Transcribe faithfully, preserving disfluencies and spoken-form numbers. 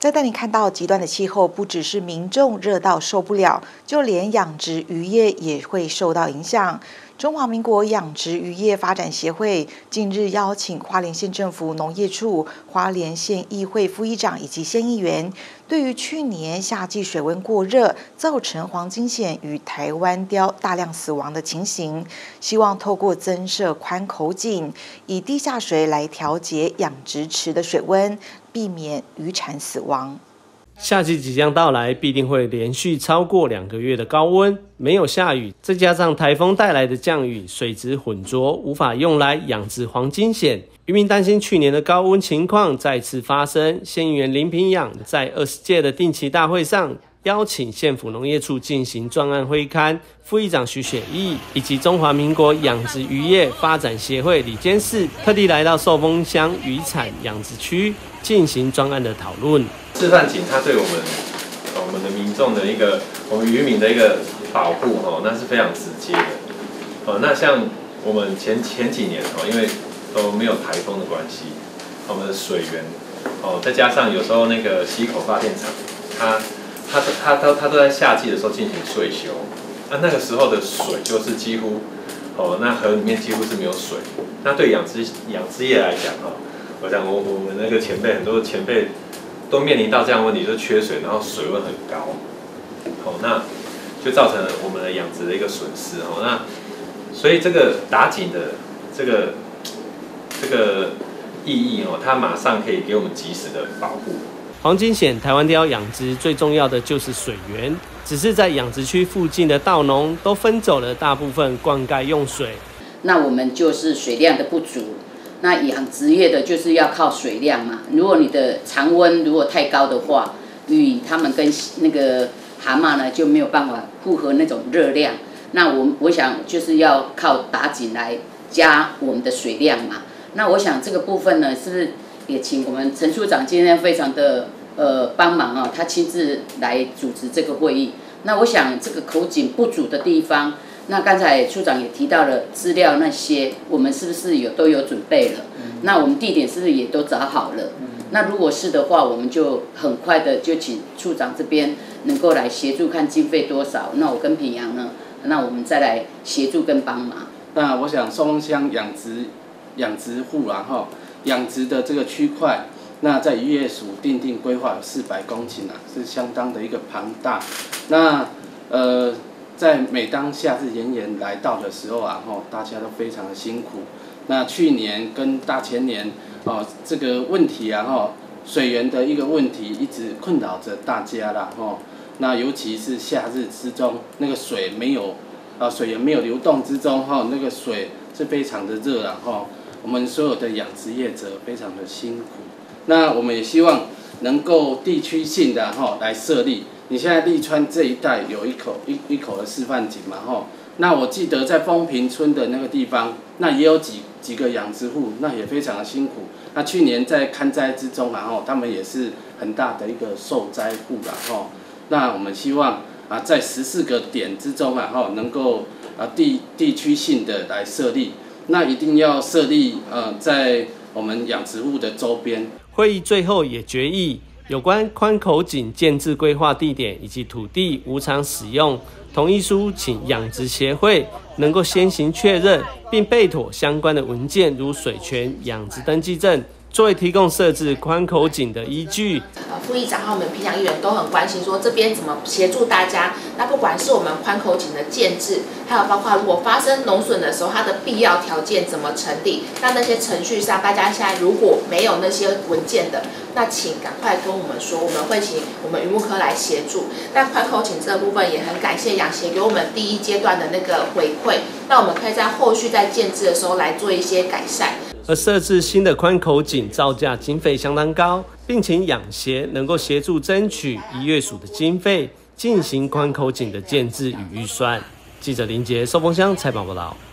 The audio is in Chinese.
再带你看到极端的气候，不只是民众热到受不了，就连养殖渔业也会受到影响。中华民国养殖渔业发展协会近日邀请花莲县政府农业处、花莲县议会副议长以及县议员，对于去年夏季水温过热造成黄金蚬与台湾鲷大量死亡的情形，希望透过增设宽口井，以地下水来调节养殖池的水温，避免渔产死亡。 夏季即将到来，必定会连续超过两个月的高温，没有下雨，再加上台风带来的降雨，水质浑浊，无法用来养殖黄金蚬。渔民担心去年的高温情况再次发生。县议员林平养在二十届的定期大会上，邀请县府农业处进行专案会勘，副议长徐雪义以及中华民国养殖渔业发展协会李监事特地来到寿丰乡渔产养殖区进行专案的讨论。 示范井它对我们我们的民众的一个我们渔民的一个保护哦，那是非常直接的哦。那像我们前前几年哦，因为都没有台风的关系，我们的水源哦，再加上有时候那个溪口发电厂它它它它它都在夏季的时候进行岁修，那那个时候的水就是几乎哦，那河里面几乎是没有水。那对养殖养殖业来讲哦，我想我我们那个前辈很多前辈都面临到这样的问题，就是缺水，然后水温很高，哦，那就造成了我们的养殖的一个损失哦。那所以这个打井的这个这个意义哦，它马上可以给我们及时的保护。 黄金蚬、台湾鲷养殖最重要的就是水源，只是在养殖区附近的稻农都分走了大部分灌溉用水。 那我们就是水量的不足。那养殖业的就是要靠水量嘛，如果你的常温如果太高的话，鱼它们跟那个蛤蟆呢就没有办法负荷那种热量。那我我想就是要靠打井来加我们的水量嘛。那我想这个部分呢，是不是也请我们陈处长今天非常的呃帮忙啊，他亲自来主持这个会议。那我想这个口井不足的地方，那刚才处长也提到了资料那些，我们是不是有都有准备了？嗯、那我们地点是不是也都找好了？嗯、那如果是的话，我们就很快的就请处长这边能够来协助看经费多少。那我跟平阳呢，那我们再来协助跟帮忙。 那我想寿丰乡养殖养殖户然后养殖的这个区块，那在渔业署订定规划有四百公顷啊，是相当的一个庞大。那呃。在每当夏日炎炎来到的时候啊，吼，大家都非常的辛苦。那去年跟大前年，哦，这个问题啊，吼，水源的一个问题一直困扰着大家啦，吼。那尤其是夏日之中，那个水没有，啊，水源没有流动之中，吼，那个水是非常的热啦，吼。我们所有的养殖业者非常的辛苦。那我们也希望能够地区性的吼来设立。你现在立川这一带有一口一一口的示范井嘛，吼，那我记得在丰平村的那个地方，那也有几几个养殖户，那也非常的辛苦。那去年在勘灾之中，然后他们也是很大的一个受灾户然后，那我们希望啊，在十四个点之中啊，吼，能够啊地地区性的来设立，那一定要设立呃在我们养殖户的周边。 会议最后也决议。有关宽口井建置规划地点以及土地无偿使用同意书，请养殖协会能够先行确认，并备妥相关的文件，如水权、养殖登记证，作为提供设置宽口井的依据。 呃，副议长和我们平阳议员都很关心，说这边怎么协助大家。那不管是我们宽口井的建制，还有包括如果发生农损的时候，它的必要条件怎么成立？那那些程序上，大家现在如果没有那些文件的，那请赶快跟我们说，我们会请我们渔牧科来协助。但宽口井这部分也很感谢养协给我们第一阶段的那个回馈，那我们可以在后续在建制的时候来做一些改善。 而设置新的宽口井造价经费相当高，并请养协能够协助争取渔业署的经费，进行宽口井的建制与预算。记者林杰寿丰乡采访报道。